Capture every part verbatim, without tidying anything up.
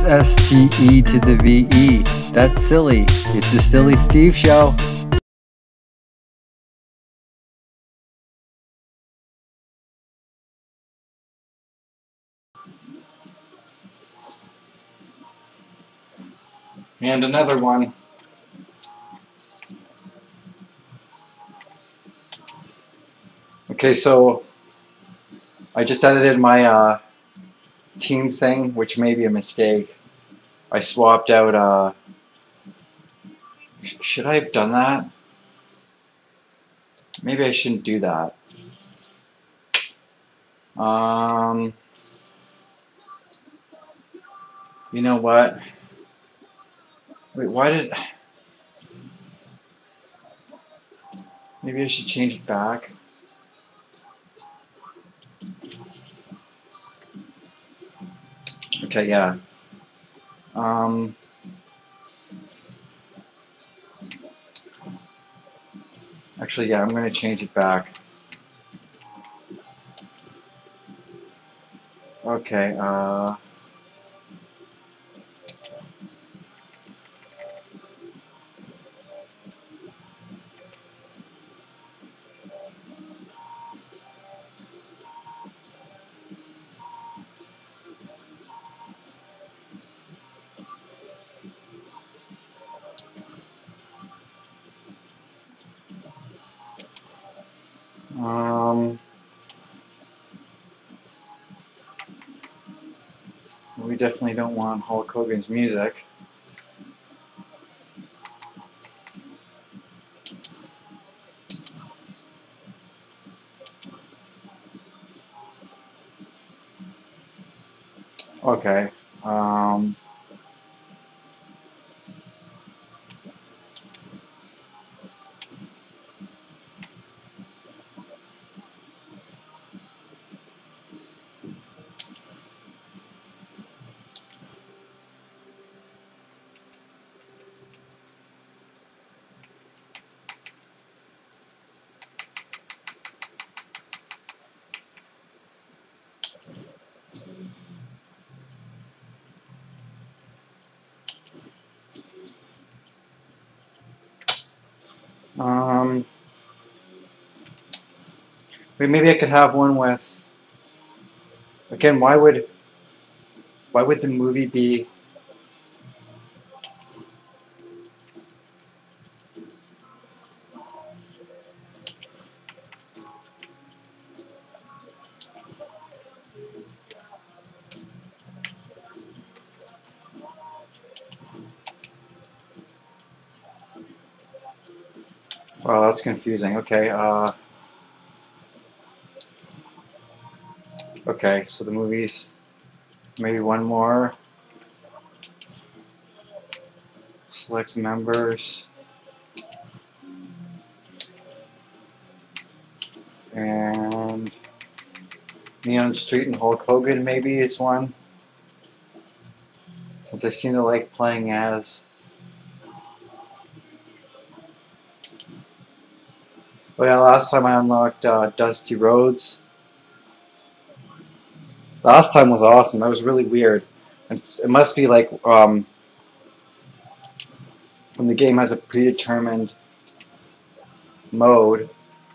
S T E to the V E. That's silly. It's the Silly Steve Show. And another one. Okay, so I just edited my uh, team thing, which may be a mistake. I swapped out, uh, sh should I have done that? Maybe I shouldn't do that. Um, you know what? Wait, why did... Maybe I should change it back. Okay, yeah. Um... Actually, yeah, I'm going to change it back. Okay, uh... Um... We definitely don't want Hulk Hogan's music. Okay, um... Um... Wait, maybe I could have one with... Again, why would... Why would the movie be... Wow, that's confusing. Okay, uh... Okay, so the movies... Maybe one more. Select members. And... Neon Street and Hulk Hogan maybe is one. Since I seem to like playing as... Oh yeah, last time I unlocked uh, Dusty Rhodes. Last time was awesome. That was really weird. It's, it must be like um, when the game has a predetermined mode.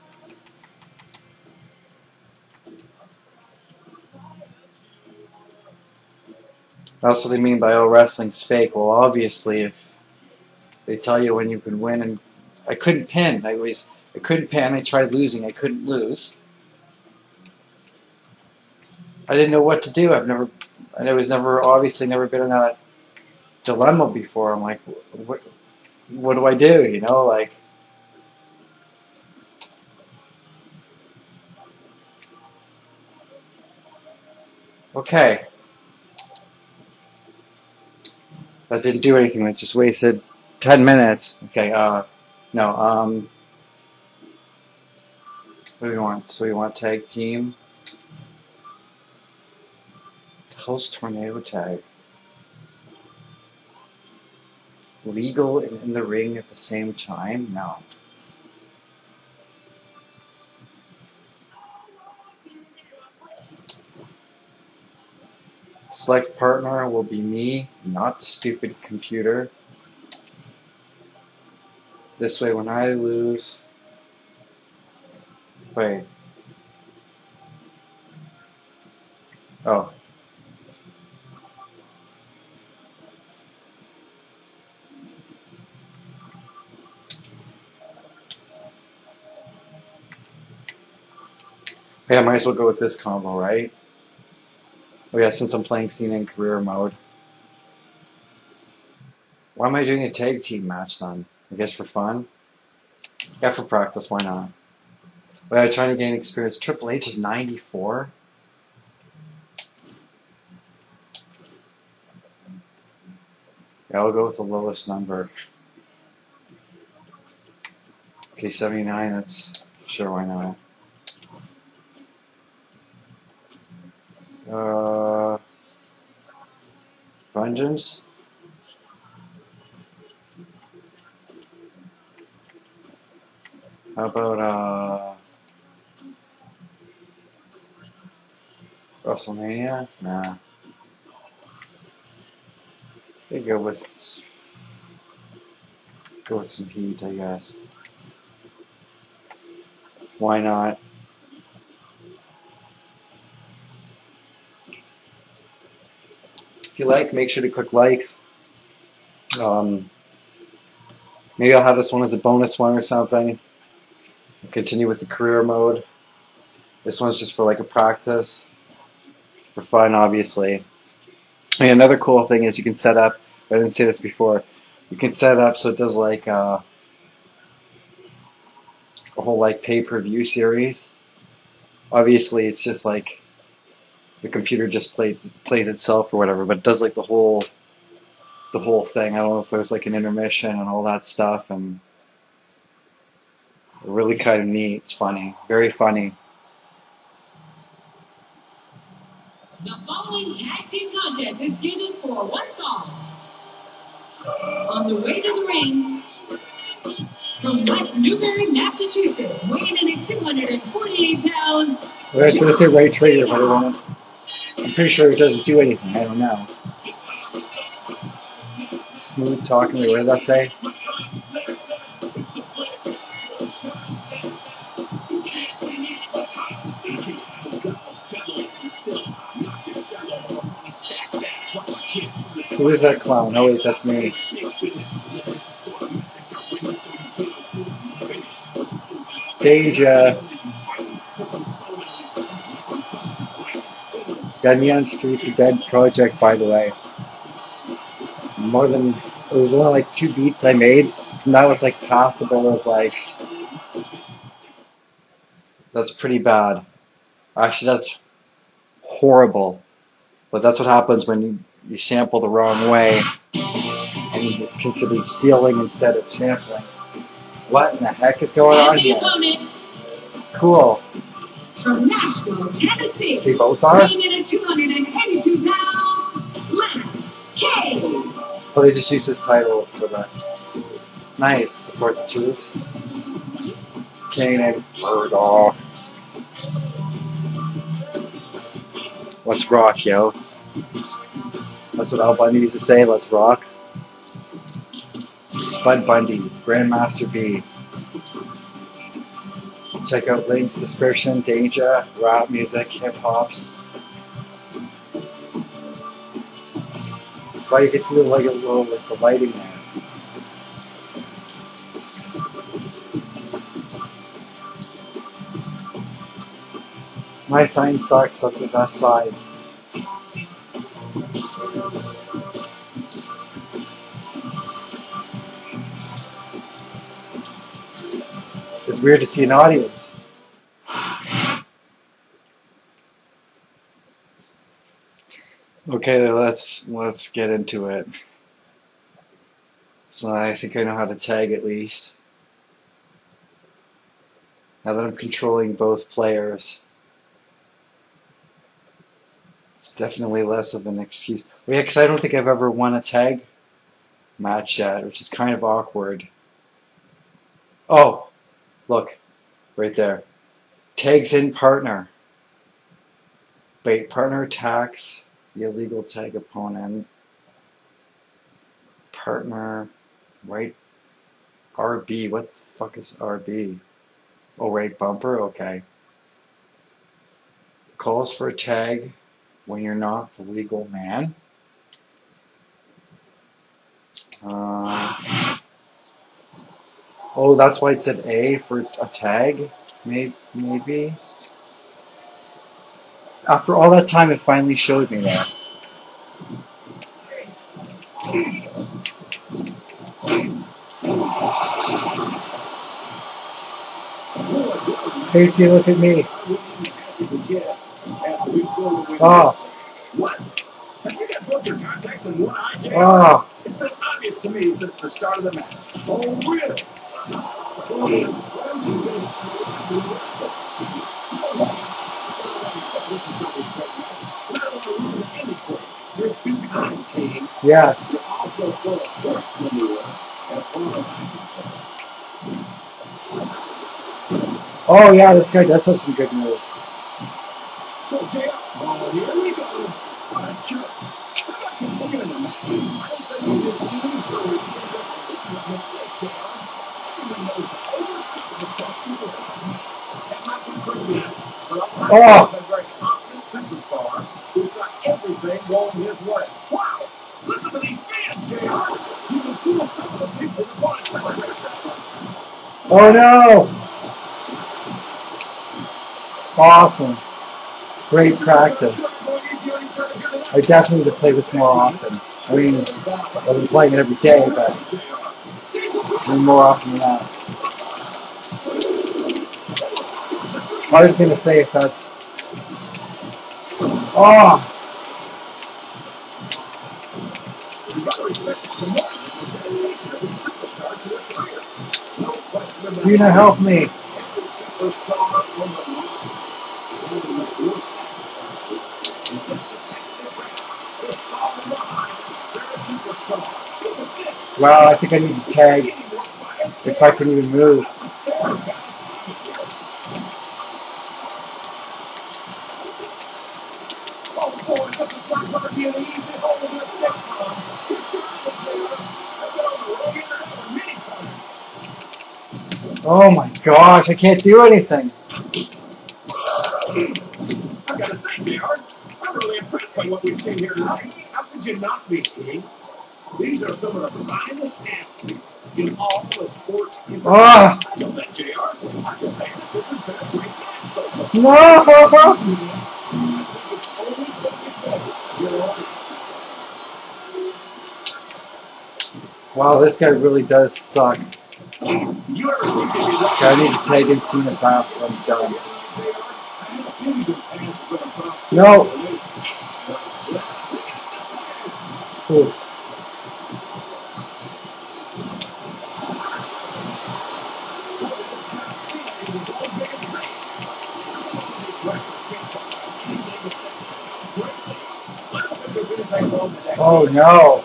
That's what they mean by, oh, wrestling's fake. Well, obviously, if they tell you when you can win, and I couldn't pin. I was, I couldn't pin. I tried losing. I couldn't lose. I didn't know what to do. I've never, and I was never, obviously, never been in that dilemma before. I'm like, what, what do I do? You know, like. Okay. That didn't do anything. That just wasted ten minutes. Okay, uh, no, um, what do we want? So we want tag team. Host tornado tag. Legal and in the ring at the same time? No. Select partner will be me, not the stupid computer. This way when I lose... Wait. Oh. Yeah, I might as well go with this combo, right? Oh yeah, since I'm playing Cena in career mode. Why am I doing a tag team match then? I guess for fun? Yeah, for practice, why not? But I'm trying to gain experience. Triple H is ninety-four? Yeah, I'll go with the lowest number. Okay, seventy-nine, that's... Sure, why not? Uh... Vengeance? How about, uh... WrestleMania? Nah. They go with... Go with some heat, I guess. Why not? If you like, make sure to click likes. Um, maybe I'll have this one as a bonus one or something. Continue with the career mode. This one's just for like a practice. For fun, obviously. And another cool thing is you can set up, I didn't say this before, you can set it up so it does like uh, a whole like pay-per-view series. Obviously it's just like the computer just plays plays itself or whatever, but it does like the whole the whole thing. I don't know if there's like an intermission and all that stuff, and really kind of neat. It's funny, very funny. The following tag team contest is given for one fall. On the way to the ring, from West Newbury, Massachusetts, weighing in at two hundred forty-eight pounds. Well, I was going to say Ray Trader, but it won't. I'm pretty sure it doesn't do anything. I don't know. Smooth talking. What did that say? Who is that clown? Oh wait, that's me. Danger. Got me on Streets of Dead project, by the way. More than, it was only like two beats I made, and that was like passable. It was like, that's pretty bad. Actually, that's horrible. But that's what happens when you, you sample the wrong way, and it's considered stealing instead of sampling. What in the heck is going on here? Cool. From Nashville, Tennessee. They both are? Weighing in at two hundred eighty-two pounds, Lance K. Oh, they just used this title for that. Nice. Support the troops. Kanan Murdoch. Let's rock, yo. That's what Al Bundy used to say, let's rock. Bud Bundy, Grandmaster B. Check out links, description, danger, rap music, hip hops. Well, you can see the, like, a little, like, the lighting there. My sign sucks, that's the best side. It's weird to see an audience. Okay, let's let's get into it. So I think I know how to tag at least. Now that I'm controlling both players, it's definitely less of an excuse. Well, yeah, because I don't think I've ever won a tag match yet, which is kind of awkward. Oh, look, right there. Tags in partner. Wait, partner attacks. the illegal tag opponent. Partner, right? R B, what the fuck is R B? Oh, right bumper, okay. Calls for a tag when you're not the legal man. Uh, oh, that's why it said A for a tag? Maybe, maybe. After all that time, it finally showed me that. Casey, look at me. Oh. What? Have you got both your contacts in one eye, J R? Oh. It's been obvious to me since the start of the match. Oh, really? Yes. Oh yeah, this guy does have some good moves. So, J R, oh, here we go. What a jerk. I'm not continuing the match. I don't think you did any further. This is a mistake, J R. Everyone knows that overconfidence that superstar's match. That might be crazy, but I'm Oh. a very confident superstar who's got everything going his way. Wow! Listen to these fans, J R. You can feel some of the people who want to celebrate that. Oh no! Awesome. Great practice. I definitely need to play this more often. I mean, I've been playing it every day, but I mean more often than that. I was gonna say if that's. Oh! Cena, help me! Wow, I think I need to tag if I can even move. Oh my gosh, I can't do anything. I've got to say, J R, I'm really impressed by what we've seen here tonight. How could you not be, King? These are some of the finest athletes in all of sports. Ah! I know that, J R. I'm just saying that this has been a great match so far. No! I think it's only going to get better. You know? Wow, this guy really does suck. You ever think they'd be watching? I need to tag in Cena fast when I'm done. J R, I have a really good pass for the cross. No! Ooh. Oh no!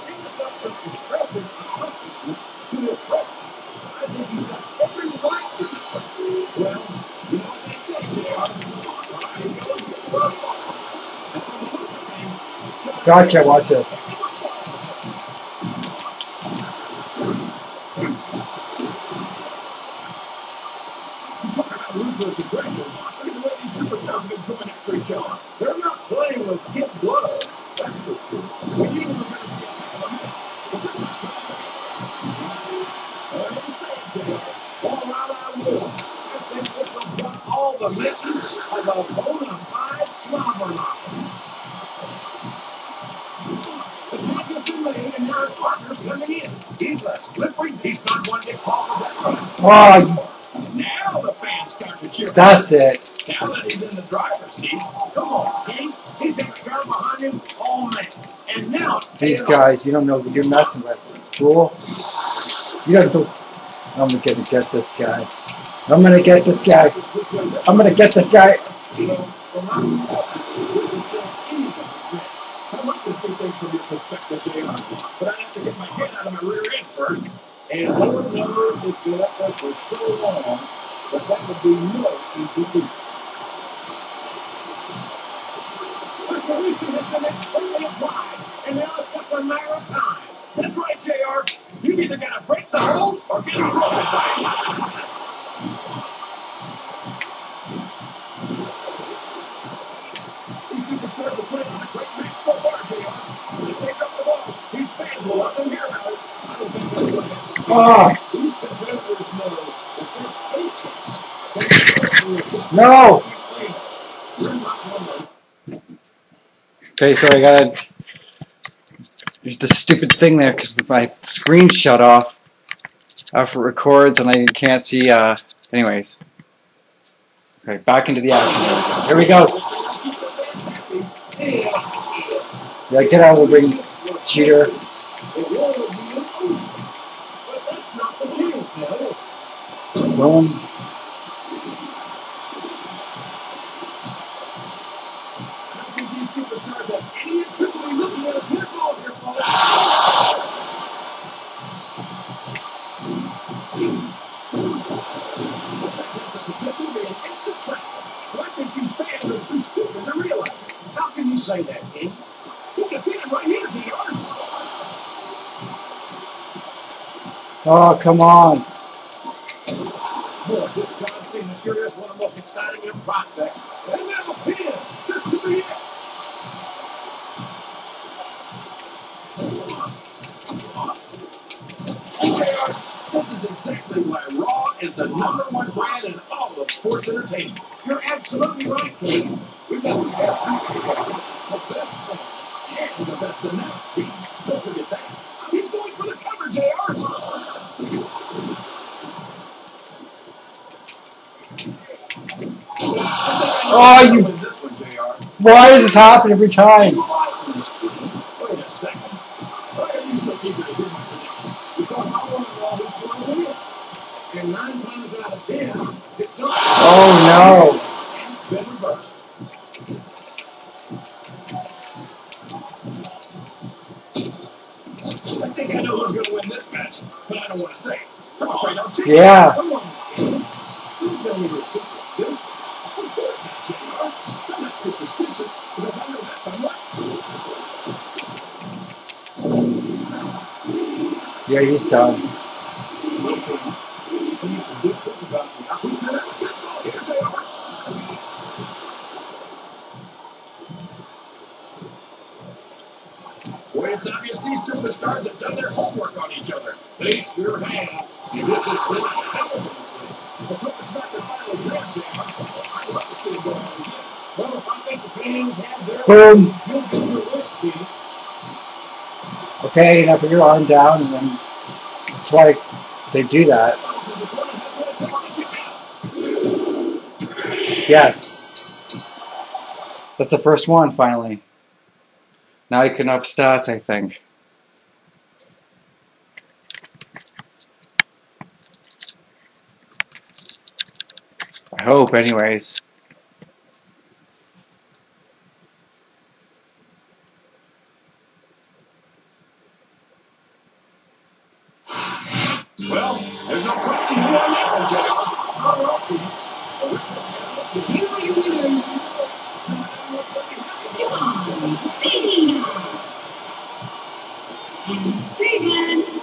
Gotcha, watch this. Ruthless aggression. Look at the way these superstars have been coming after each other. They're not playing with kid blood. That's for sure. We knew we were going to see a heck of a match. But this match was I'm going to say, Jay, all right, I will. I think this has got all the makings of a bona fide slobber knocker. The tag has been made, and now his partner's coming in. He's less slippery. He's not going to get caught with that run. Oh, Now the fans start to cheer. that's it. Now that he's in the driver's seat, come on, King. He's in the crowd behind him all night. And now These guys, you don't know what you're messing with, fool. You don't know. I'm gonna get, get this guy. I'm gonna get this guy. I'm gonna get this guy. I'd like to see things from your perspective, J R, but I have to get my head out of my rear end first. And your nerve has been up there for so long that that would be no easy feat. solution has been extremely applied, and now it's just a matter of time. That's right, J R. You either gotta break the hold or get broken by it. These superstars are putting on a great match so far, J R. When they pick up the ball, these fans will let them hear about it. I don't think they're going to. Oh, These competitors know that they're agents. They no! You're not one. Okay, so I gotta. There's this stupid thing there because my screen shut off after it records and I can't see. Uh, anyways. Okay, back into the action. Here we go. Yeah, get out of the ring, cheater. Boom. I think these superstars have any intent to be looking at a pinball here, folks. This match has the potential to be an instant classic, but I think these fans are too stupid to realize it. How can you say that, King? You can pin it right here, J R. Oh, come on. Boy, this John Cena sure is one of the most exciting young prospects. And now a pin. This could be it. See, J R, this is exactly why Raw is the number one brand in all of sports entertainment. You're absolutely right, King. We've got the best superstars, the best brand, and the best announced team. Don't forget that. He's going for the cover, J R. Oh, you. This one, J R. Why does this happen every time? Wait a second. Why are you so eager to hear my prediction? Because I want to know who's going to win. And nine times out of ten, it's not. Oh, And it's been reversed. I think I know who's going to win this match, but I don't want to say. I'm afraid I'll change. Yeah. Come on. You tell me what's this. Of course not, J R. I'm not superstitious because I know that's unlucky. no. Yeah, he's done. Can you predict something about me? Who's in it? Here, J R. Well, it's obvious these superstars have done their homework on each other. They sure have. And this is really a hell of a mistake. Let's hope it's not their final exam, J R. I'd love to see it go on again. Well, if I think the fans have their Boom. you'll get your wish, Pete. Okay, now put your arm down, and then that's why they do that. Yes. That's the first one, finally. Now you can up stats, I think. I hope, anyways. Well, there's no question here on that one, J R. All right, Pete. Here are your winners, John Cena and Steven.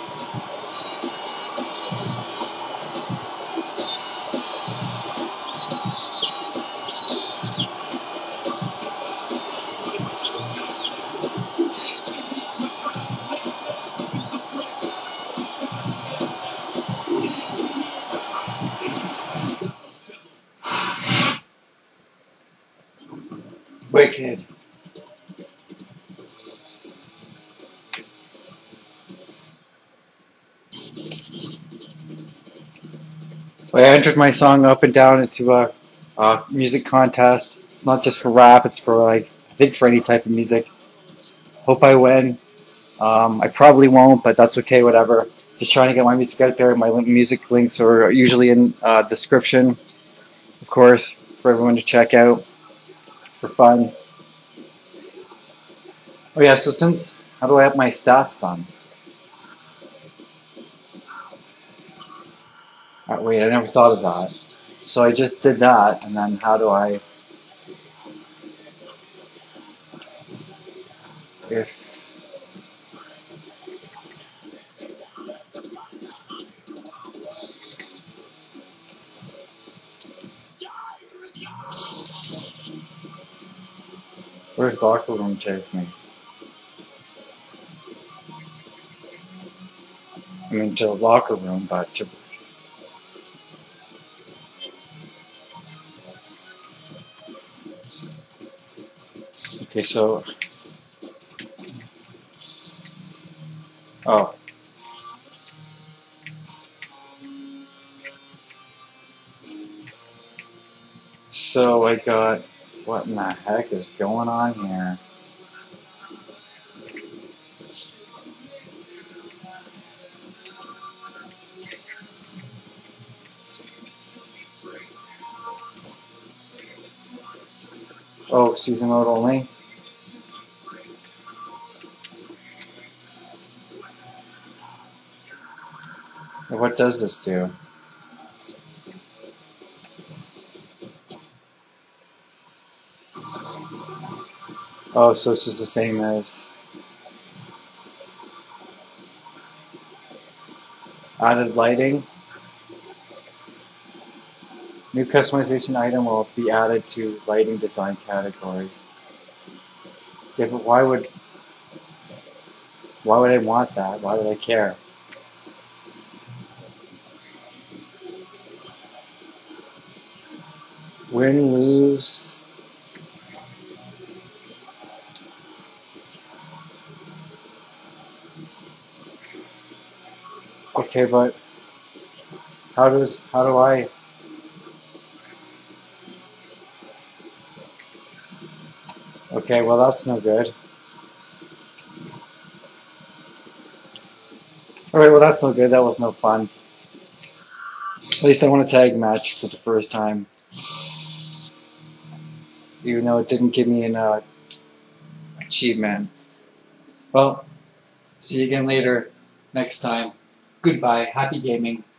Wicked. I entered my song up and down into a, a music contest. It's not just for rap, it's for, like, I think for any type of music. Hope I win. Um, I probably won't, but that's okay, whatever. Just trying to get my music out there. My music links are usually in uh, description, of course, for everyone to check out for fun. Oh yeah, so since, how do I have my stats done? Uh, wait, I never thought of that. So I just did that, and then how do I... if where's the locker room take me? I mean to the locker room, but to okay, so oh. So I got what in the heck is going on here? Oh, season mode only? What does this do? Oh, so it's just the same as added lighting. New customization item will be added to lighting design category. Yeah, but why would why would I want that? Why would I care? Win, lose. Okay, but how does how do I Okay, well that's no good. Alright, well that's no good. That was no fun. At least I won a tag match for the first time. Even though it didn't give me an uh, achievement. Well, see you again later, next time. Goodbye. Happy gaming.